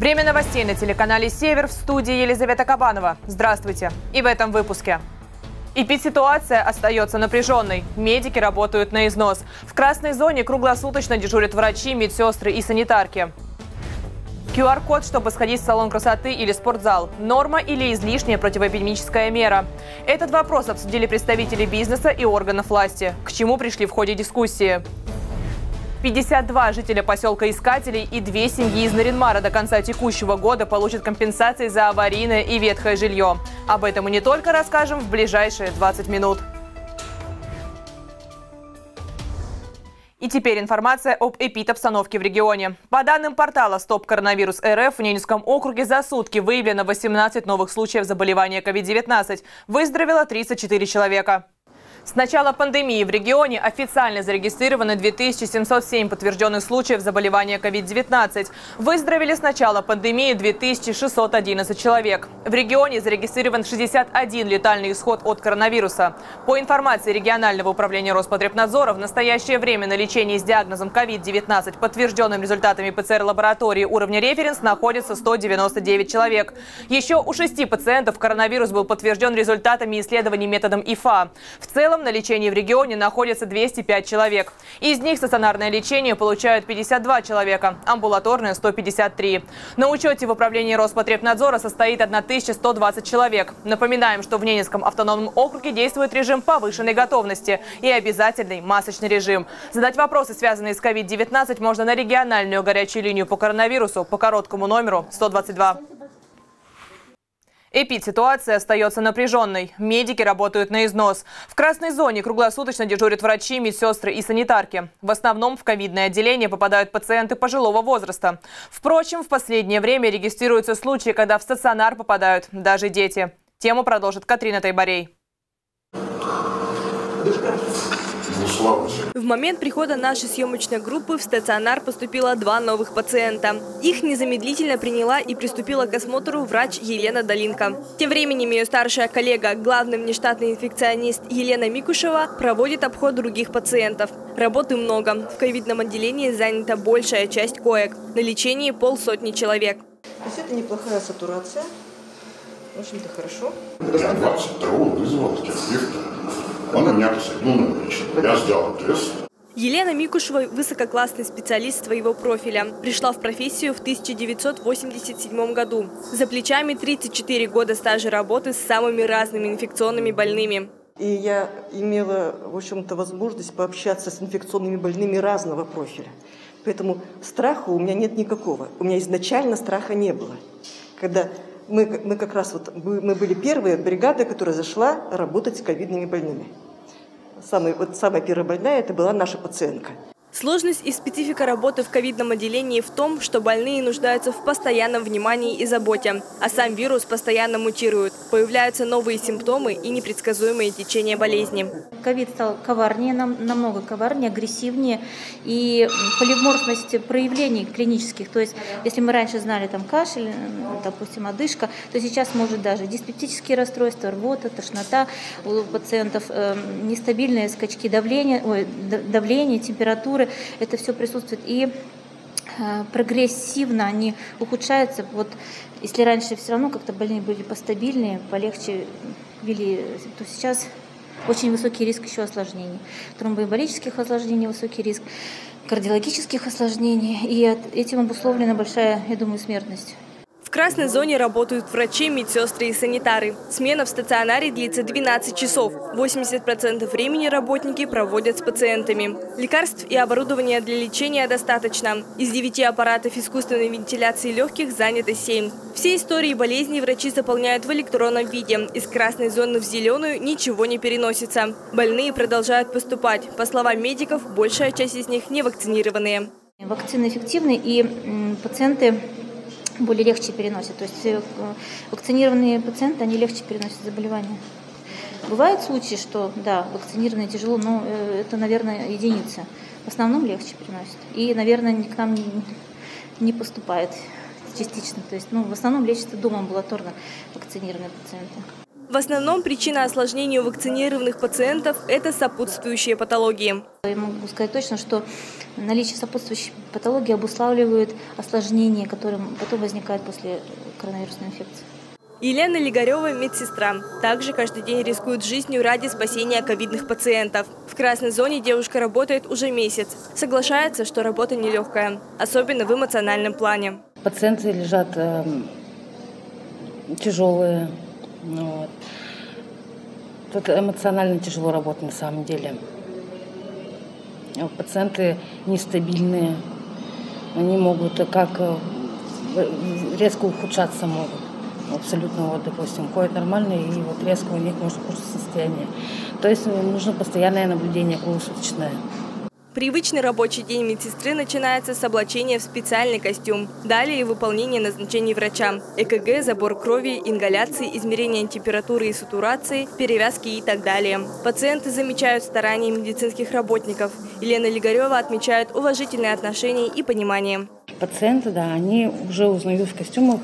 Время новостей на телеканале «Север», в студии Елизавета Кабанова. Здравствуйте. И в этом выпуске. Эпидситуация остается напряженной. Медики работают на износ. В красной зоне круглосуточно дежурят врачи, медсестры и санитарки. QR-код, чтобы сходить в салон красоты или спортзал. Норма или излишняя противоэпидемическая мера? Этот вопрос обсудили представители бизнеса и органов власти. К чему пришли в ходе дискуссии? 52 жителя поселка Искателей и 2 семьи из Наринмара до конца текущего года получат компенсации за аварийное и ветхое жилье. Об этом мы не только расскажем в ближайшие 20 минут. И теперь информация об эпидобстановке в регионе. По данным портала «Стоп Коронавирус РФ», в Ненецком округе за сутки выявлено 18 новых случаев заболевания COVID-19. Выздоровело 34 человека. С начала пандемии в регионе официально зарегистрированы 2707 подтвержденных случаев заболевания COVID-19. Выздоровели с начала пандемии 2611 человек. В регионе зарегистрирован 61 летальный исход от коронавируса. По информации регионального управления Роспотребнадзора, в настоящее время на лечении с диагнозом COVID-19, подтвержденным результатами ПЦР-лаборатории уровня референс, находится 199 человек. Еще у 6 пациентов коронавирус был подтвержден результатами исследований методом ИФА. В целом на лечении в регионе находится 205 человек. Из них стационарное лечение получают 52 человека, амбулаторное – 153. На учете в управлении Роспотребнадзора состоит 1120 человек. Напоминаем, что в Ненецком автономном округе действует режим повышенной готовности и обязательный масочный режим. Задать вопросы, связанные с COVID-19, можно на региональную горячую линию по коронавирусу по короткому номеру 122. Эпидситуация остается напряженной. Медики работают на износ. В красной зоне круглосуточно дежурят врачи, медсестры и санитарки. В основном в ковидное отделение попадают пациенты пожилого возраста. Впрочем, в последнее время регистрируются случаи, когда в стационар попадают даже дети. Тему продолжит Катрина Тайбарей. В момент прихода нашей съемочной группы в стационар поступило 2 новых пациента. Их незамедлительно приняла и приступила к осмотру врач Елена Долинко. Тем временем ее старшая коллега, главный внештатный инфекционист Елена Микушева, проводит обход других пациентов. Работы много. В ковидном отделении занята большая часть коек. На лечении 50 человек. То есть это неплохая сатурация. В общем-то, хорошо. 22 вызвал терапевта. Он меня посадил на лечение. Я сделал тест. Елена Микушева – высококлассный специалист своего профиля. Пришла в профессию в 1987 году. За плечами 34 года стажа работы с самыми разными инфекционными больными. И я имела, в общем-то, возможность пообщаться с инфекционными больными разного профиля. Поэтому страха у меня нет никакого. У меня изначально страха не было. Когда мы как раз мы были первая бригада, которая зашла работать с ковидными больными. Самая первая больная это была наша пациентка. Сложность и специфика работы в ковидном отделении в том, что больные нуждаются в постоянном внимании и заботе, а сам вирус постоянно мутирует. Появляются новые симптомы и непредсказуемые течения болезни. Ковид стал коварнее, намного коварнее, агрессивнее, и полиморфность проявлений клинических. То есть, если мы раньше знали там кашель, допустим, одышка, то сейчас может даже диспептические расстройства, рвота, тошнота у пациентов, нестабильные скачки давления, температуры. Это все присутствует и прогрессивно они ухудшаются. Вот если раньше все равно как-то больные были постабильнее, полегче вели, то сейчас очень высокий риск еще осложнений. Тромбоэмболических осложнений высокий риск, кардиологических осложнений. И этим обусловлена большая, я думаю, смертность. В красной зоне работают врачи, медсестры и санитары. Смена в стационаре длится 12 часов. 80% времени работники проводят с пациентами. Лекарств и оборудования для лечения достаточно. Из 9 аппаратов искусственной вентиляции легких занято 7. Все истории болезней врачи заполняют в электронном виде. Из красной зоны в зеленую ничего не переносится. Больные продолжают поступать. По словам медиков, большая часть из них не вакцинированные. Вакцины эффективны, и пациенты более легче переносят. То есть вакцинированные пациенты, они легче переносят заболевания. Бывают случаи, что да, вакцинированные тяжело, но это, наверное, единицы. В основном легче переносят. И, наверное, к нам не поступает частично. То есть, в основном лечатся дома амбулаторно вакцинированные пациенты. В основном причина осложнений у вакцинированных пациентов – это сопутствующие патологии. Я могу сказать точно, что наличие сопутствующей патологии обуславливает осложнения, которые потом возникают после коронавирусной инфекции. Елена Лигарева – медсестра. Также каждый день рискует жизнью ради спасения ковидных пациентов. В красной зоне девушка работает уже месяц. Соглашается, что работа нелегкая, особенно в эмоциональном плане. Пациенты лежат тяжелые. Вот. Тут эмоционально тяжело работать на самом деле. Пациенты нестабильные. Они могут резко ухудшаться могут. Абсолютно, допустим, ходят нормально, и резко у них может ухудшиться состояние. То есть нужно постоянное наблюдение круглосуточное. Привычный рабочий день медсестры начинается с облачения в специальный костюм. Далее выполнение назначений врача. ЭКГ, забор крови, ингаляции, измерение температуры и сатурации, перевязки и так далее. Пациенты замечают старания медицинских работников. Елена Лигарева отмечает уважительное отношение и понимание. Пациенты, да, они уже узнают в костюмах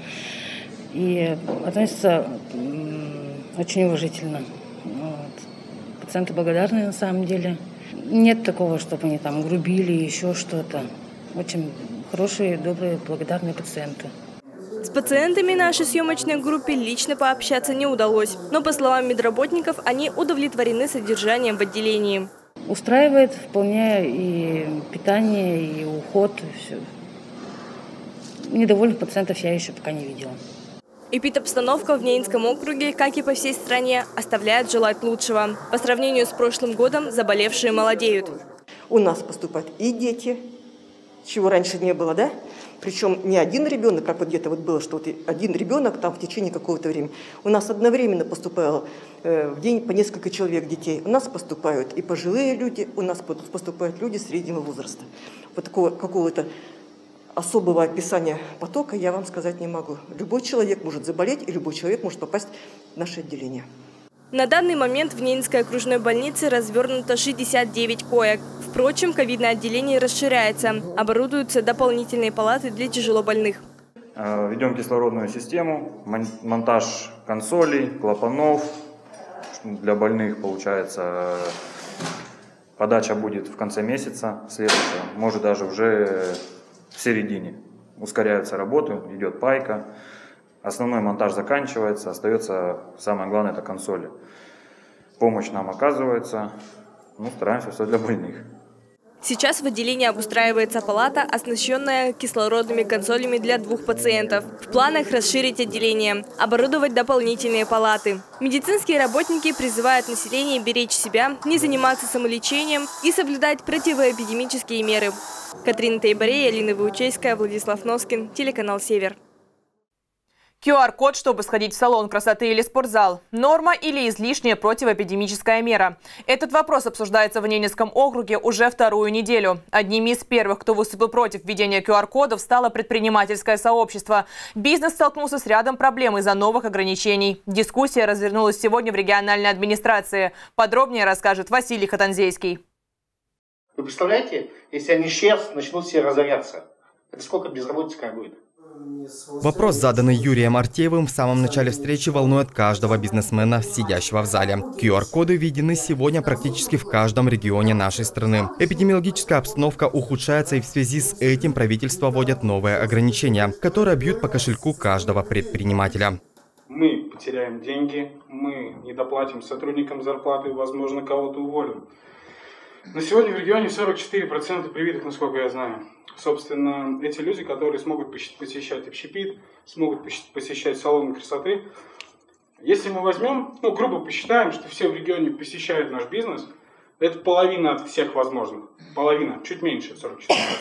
и относятся очень уважительно. Вот. Пациенты благодарны на самом деле. Нет такого, чтобы они там грубили, еще что-то. Очень хорошие, добрые, благодарные пациенты. С пациентами нашей съемочной группе лично пообщаться не удалось. Но, по словам медработников, они удовлетворены содержанием в отделении. Устраивает вполне и питание, и уход. И все. Недовольных пациентов я еще пока не видела. Эпидобстановка в Ненецком округе, как и по всей стране, оставляет желать лучшего. По сравнению с прошлым годом заболевшие молодеют. У нас поступают и дети, чего раньше не было, да? Причем не один ребенок, как вот где-то вот было, что вот один ребенок там в течение какого-то времени. У нас одновременно поступало в день по несколько человек детей. У нас поступают и пожилые люди, у нас поступают люди среднего возраста. Вот такого какого-то особого описания потока я вам сказать не могу. Любой человек может заболеть, и любой человек может попасть в наше отделение. На данный момент в Ненецкой окружной больнице развернуто 69 коек. Впрочем, ковидное отделение расширяется. Оборудуются дополнительные палаты для тяжелобольных. Ведем кислородную систему, монтаж консолей, клапанов. Для больных, получается, подача будет в конце месяца следующего, может даже уже в середине. Ускоряются работы, идет пайка. Основной монтаж заканчивается, остается самое главное – это консоли. Помощь нам оказывается, стараемся все для больных. Сейчас в отделении обустраивается палата, оснащенная кислородными консолями для 2 пациентов. В планах расширить отделение, оборудовать дополнительные палаты. Медицинские работники призывают население беречь себя, не заниматься самолечением и соблюдать противоэпидемические меры. Катрина Тейбарей, Алина Ваучейская, Владислав Носкин, телеканал «Север». QR-код, чтобы сходить в салон красоты или спортзал. Норма или излишняя противоэпидемическая мера? Этот вопрос обсуждается в Ненецком округе уже 2-ю неделю. Одними из первых, кто выступил против введения QR-кодов, стало предпринимательское сообщество. Бизнес столкнулся с рядом проблем из-за новых ограничений. Дискуссия развернулась сегодня в региональной администрации. Подробнее расскажет Василий Хатанзейский. Вы представляете, если они сейчас начнут все разоряться, это сколько безработицы будет? Вопрос, заданный Юрием Артеевым в самом начале встречи, волнует каждого бизнесмена, сидящего в зале. QR-коды введены сегодня практически в каждом регионе нашей страны. Эпидемиологическая обстановка ухудшается, и в связи с этим правительство вводит новые ограничения, которые бьют по кошельку каждого предпринимателя. Мы потеряем деньги, мы не доплатим сотрудникам зарплаты, возможно, кого-то уволим. На сегодня в регионе 44% привитых, насколько я знаю. Собственно, эти люди, которые смогут посещать общепит, смогут посещать салоны красоты. Если мы возьмем, грубо посчитаем, что все в регионе посещают наш бизнес, это половина от всех возможных. Половина, чуть меньше, 44%.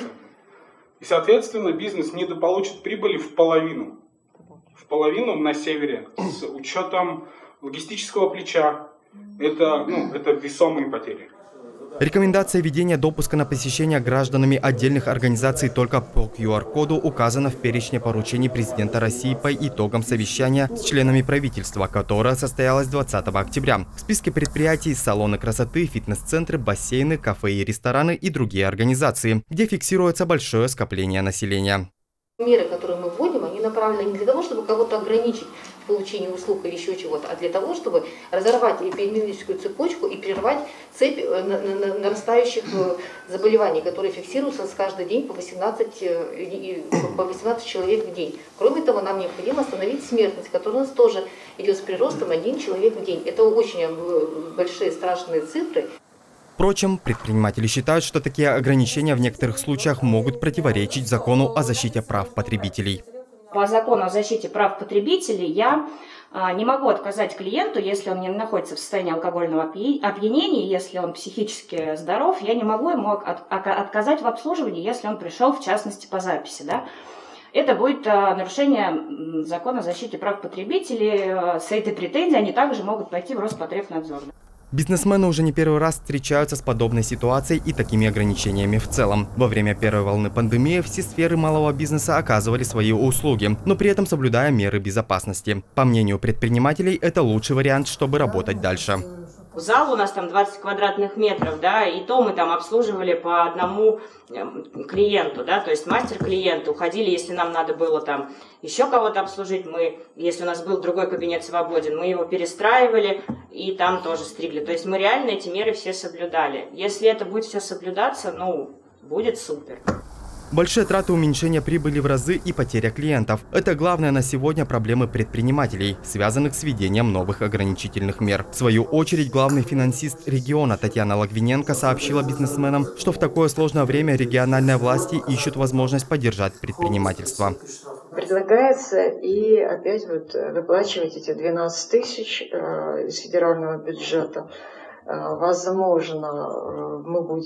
И, соответственно, бизнес недополучит прибыли в половину. В половину на севере, с учетом логистического плеча. Это весомые потери. Рекомендация введения допуска на посещение гражданами отдельных организаций только по QR-коду указана в перечне поручений президента России по итогам совещания с членами правительства, которое состоялось 20 октября. В списке предприятий салоны красоты, фитнес-центры, бассейны, кафе и рестораны и другие организации, где фиксируется большое скопление населения. Меры, которые мы вводим, они направлены не для того, чтобы кого-то ограничить получения услуг или еще чего-то, а для того, чтобы разорвать эпидемиологическую цепочку и прервать цепь нарастающих заболеваний, которые фиксируются с каждый день по 18 человек в день. Кроме того, нам необходимо остановить смертность, которая у нас тоже идет с приростом 1 человек в день. Это очень большие страшные цифры. Впрочем, предприниматели считают, что такие ограничения в некоторых случаях могут противоречить закону о защите прав потребителей. По закону о защите прав потребителей я не могу отказать клиенту, если он не находится в состоянии алкогольного опьянения, если он психически здоров, я не могу ему отказать в обслуживании, если он пришел, в частности, по записи. Да? Это будет нарушение закона о защите прав потребителей. С этой претензией они также могут пойти в Роспотребнадзор. Бизнесмены уже не первый раз встречаются с подобной ситуацией и такими ограничениями в целом. Во время первой волны пандемии все сферы малого бизнеса оказывали свои услуги, но при этом соблюдая меры безопасности. По мнению предпринимателей, это лучший вариант, чтобы работать дальше. Зал у нас там 20 квадратных метров, да, и то мы там обслуживали по одному клиенту, да, то есть мастер-клиенты уходили, если нам надо было там еще кого-то обслужить, если у нас был другой кабинет свободен, мы его перестраивали и там тоже стригли. То есть мы реально эти меры все соблюдали. Если это будет все соблюдаться, будет супер. Большие траты, уменьшения прибыли в разы и потеря клиентов – это главное на сегодня проблемы предпринимателей, связанных с введением новых ограничительных мер. В свою очередь, главный финансист региона Татьяна Логвиненко сообщила бизнесменам, что в такое сложное время региональные власти ищут возможность поддержать предпринимательство. Предлагается и опять выплачивать эти 12 тысяч из федерального бюджета. Возможно,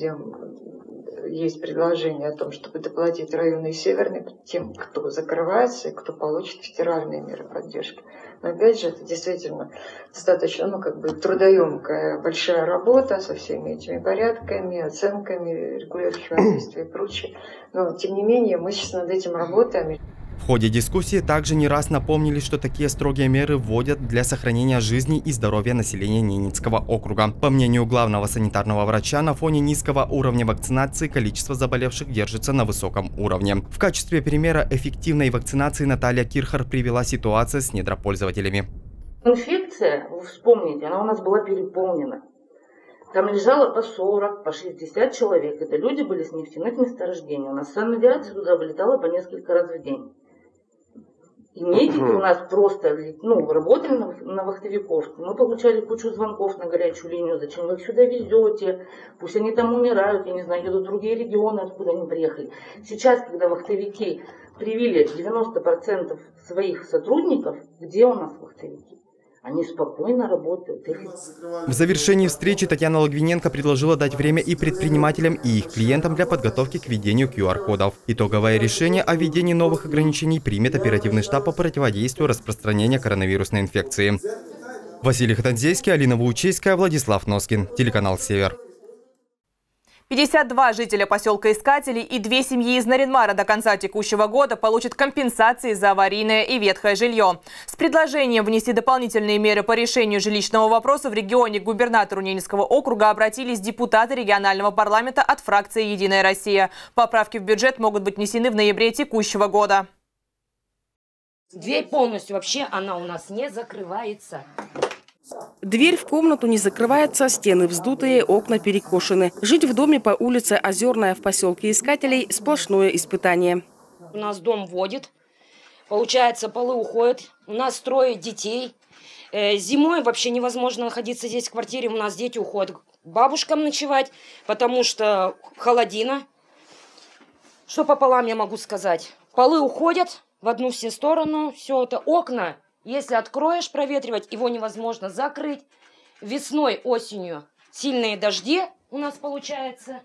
есть предложение о том, чтобы доплатить районный и северный тем, кто закрывается и кто получит федеральные меры поддержки. Но опять же, это действительно достаточно трудоемкая большая работа со всеми этими порядками, оценками, регулирующих воздействия и прочее. Но тем не менее, мы сейчас над этим работаем. В ходе дискуссии также не раз напомнили, что такие строгие меры вводят для сохранения жизни и здоровья населения Ненецкого округа. По мнению главного санитарного врача, на фоне низкого уровня вакцинации количество заболевших держится на высоком уровне. В качестве примера эффективной вакцинации Наталья Кирхар привела ситуацию с недропользователями. Инфекция, вы вспомните, она у нас была переполнена. Там лежало по 40, по 60 человек. Это люди были с нефтяных месторождений. У нас санавиация туда вылетала по несколько раз в день. И медики у нас просто работали на вахтовиковке. Мы получали кучу звонков на горячую линию. Зачем вы их сюда везете? Пусть они там умирают, я не знаю, едут в другие регионы, откуда они приехали. Сейчас, когда вахтовики привили 90% своих сотрудников, где у нас вахтовики? Они спокойно работают. В завершении встречи Татьяна Логвиненко предложила дать время и предпринимателям, и их клиентам для подготовки к введению QR-кодов. Итоговое решение о введении новых ограничений примет оперативный штаб по противодействию распространения коронавирусной инфекции. Василий Хатанзейский, Алина Ваучейская, Владислав Носкин. Телеканал «Север». 52 жителя поселка Искателей и 2 семьи из Наринмара до конца текущего года получат компенсации за аварийное и ветхое жилье. С предложением внести дополнительные меры по решению жилищного вопроса в регионе к губернатору Ненецкого округа обратились депутаты регионального парламента от фракции «Единая Россия». Поправки в бюджет могут быть внесены в ноябре текущего года. Дверь полностью вообще, она у нас не закрывается. Дверь в комнату не закрывается, стены вздутые, окна перекошены. Жить в доме по улице Озерная в поселке Искателей – сплошное испытание. У нас дом водит, получается, полы уходят, у нас 3 детей. Зимой вообще невозможно находиться здесь в квартире, у нас дети уходят к бабушкам ночевать, потому что холодина. Что пополам я могу сказать? Полы уходят в одну все сторону, все это окна. Если откроешь проветривать, его невозможно закрыть. Весной, осенью сильные дожди у нас получается.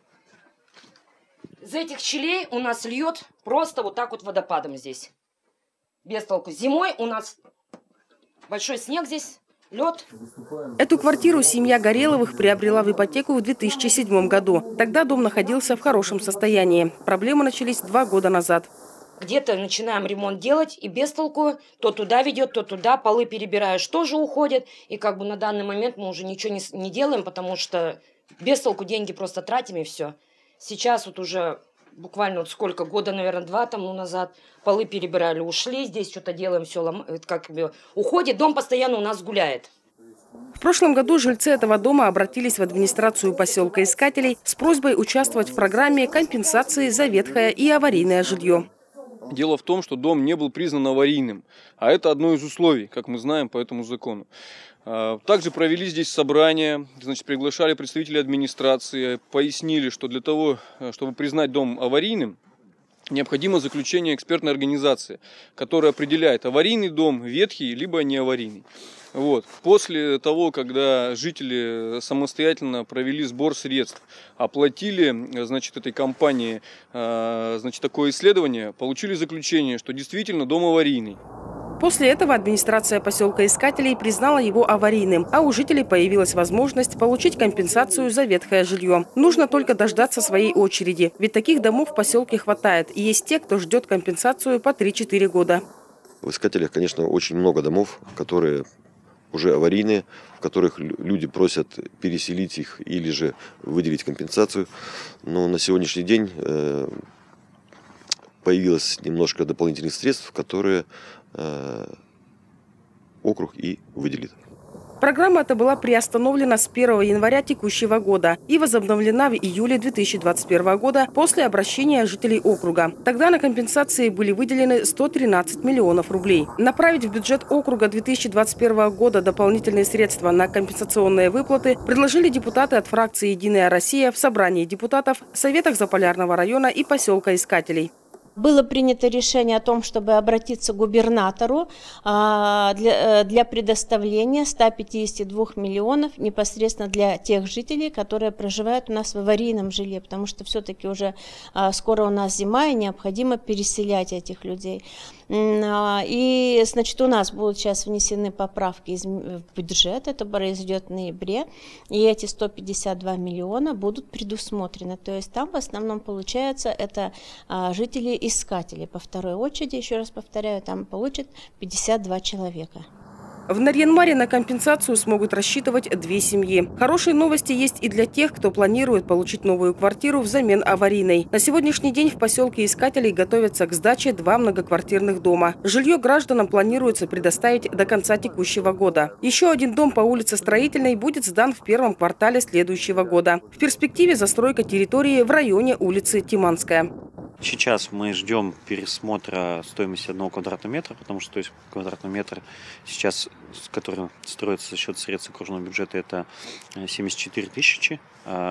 Из этих щелей у нас льет просто вот так вот водопадом здесь. Без толку. Зимой у нас большой снег здесь, лед. Эту квартиру семья Гореловых приобрела в ипотеку в 2007 году. Тогда дом находился в хорошем состоянии. Проблемы начались 2 года назад. Где-то начинаем ремонт делать, и без толку то туда ведет, то туда, полы перебираешь, тоже уходят. И на данный момент мы уже ничего не делаем, потому что без толку деньги просто тратим, и все. Сейчас вот уже буквально вот сколько, года, наверное, 2 тому назад. Полы перебирали, ушли, здесь что-то делаем, все уходит, дом постоянно у нас гуляет. В прошлом году жильцы этого дома обратились в администрацию поселка Искателей с просьбой участвовать в программе компенсации за ветхое и аварийное жилье. Дело в том, что дом не был признан аварийным, а это одно из условий, как мы знаем по этому закону. Также провели здесь собрание, приглашали представителей администрации, пояснили, что для того, чтобы признать дом аварийным, необходимо заключение экспертной организации, которая определяет, аварийный дом, ветхий, либо не аварийный. После того, когда жители самостоятельно провели сбор средств, оплатили, этой компании, такое исследование, получили заключение, что действительно дом аварийный. После этого администрация поселка Искателей признала его аварийным, а у жителей появилась возможность получить компенсацию за ветхое жилье. Нужно только дождаться своей очереди, ведь таких домов в поселке хватает, и есть те, кто ждет компенсацию по 3-4 года. В Искателях, конечно, очень много домов, которые уже аварийные, в которых люди просят переселить их или же выделить компенсацию. Но на сегодняшний день появилось немножко дополнительных средств, которые округ и выделит. Программа эта была приостановлена с 1 января текущего года и возобновлена в июле 2021 года после обращения жителей округа. Тогда на компенсации были выделены 113 миллионов рублей. Направить в бюджет округа 2021 года дополнительные средства на компенсационные выплаты предложили депутаты от фракции «Единая Россия» в собрании депутатов, советах Заполярного района и поселка Искателей. Было принято решение о том, чтобы обратиться к губернатору для предоставления 152 миллионов непосредственно для тех жителей, которые проживают у нас в аварийном жилье, потому что все-таки уже скоро у нас зима и необходимо переселять этих людей. И, значит, у нас будут сейчас внесены поправки в бюджет, это произойдет в ноябре, и эти 152 миллиона будут предусмотрены. То есть там в основном получается это жители Искателей. По второй очереди, еще раз повторяю, там получат 52 человека. В Нарьян-Маре на компенсацию смогут рассчитывать 2 семьи. Хорошие новости есть и для тех, кто планирует получить новую квартиру взамен аварийной. На сегодняшний день в поселке Искателей готовятся к сдаче 2 многоквартирных дома. Жилье гражданам планируется предоставить до конца текущего года. Еще один дом по улице Строительной будет сдан в первом квартале следующего года. В перспективе застройка территории в районе улицы Тиманская. Сейчас мы ждем пересмотра стоимости 1 квадратного метра, потому что квадратный метр сейчас, который строится за счет средств окружного бюджета, это 74 тысячи.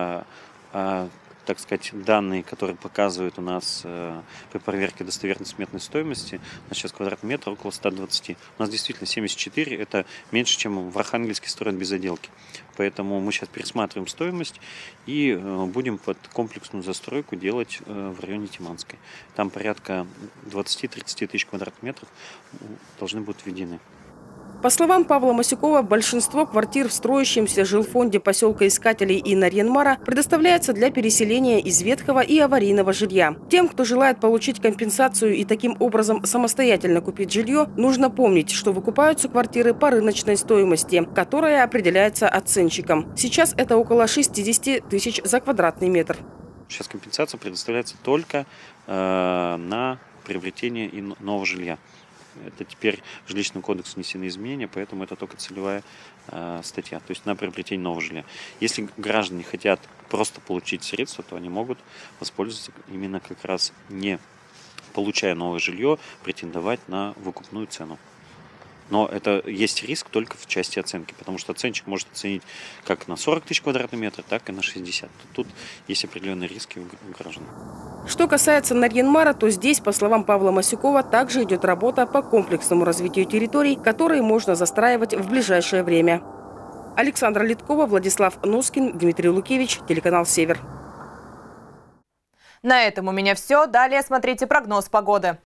Так сказать, данные, которые показывают у нас при проверке достоверной сметной стоимости, у нас сейчас квадратный метр около 120. У нас действительно 74, это меньше, чем в Архангельске строят без отделки. Поэтому мы сейчас пересматриваем стоимость и будем под комплексную застройку делать в районе Тиманской. Там порядка 20-30 тысяч квадратных метров должны будут введены. По словам Павла Масюкова, большинство квартир в строящемся жилфонде поселка Искателей и Нарьян-Мара предоставляется для переселения из ветхого и аварийного жилья. Тем, кто желает получить компенсацию и таким образом самостоятельно купить жилье, нужно помнить, что выкупаются квартиры по рыночной стоимости, которая определяется оценщиком. Сейчас это около 60 тысяч за квадратный метр. Сейчас компенсация предоставляется только на приобретение нового жилья. Это теперь в жилищный кодекс внесены изменения, поэтому это только целевая статья, то есть на приобретение нового жилья. Если граждане хотят просто получить средства, то они могут воспользоваться именно как раз не получая новое жилье, претендовать на выкупную цену. Но это есть риск только в части оценки, потому что оценщик может оценить как на 40 тысяч квадратных метров, так и на 60. Тут есть определенные риски у граждан. Что касается Нарьян-Мара, то здесь, по словам Павла Масюкова, также идет работа по комплексному развитию территорий, которые можно застраивать в ближайшее время. Александра Литкова, Владислав Носкин, Дмитрий Лукевич, телеканал «Север». На этом у меня все. Далее смотрите прогноз погоды.